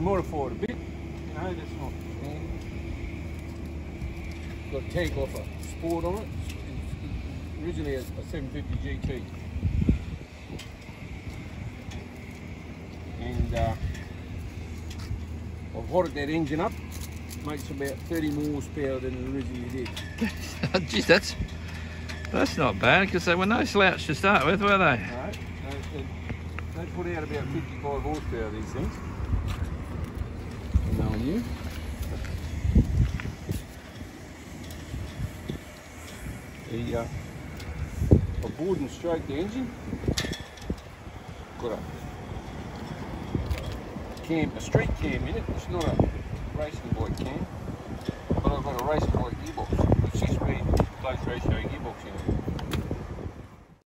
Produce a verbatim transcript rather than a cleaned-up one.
modified a bit. You know, that's not standard. Got a tank off a Sport on it. It's originally a, a seven fifty G T. And uh, I've hotted that engine up. Makes about thirty more horsepower than it originally did. Geez, that's that's not bad, because they were no slouch to start with, were they? No, they, they put out about fifty-five horsepower, these things. Knowing you. The, uh, I bored and stroked the engine. Got a cam, a street cam in it. It's not a racing bike cam, but I've got a racing bike gearbox, a six-speed close ratio gearbox in it.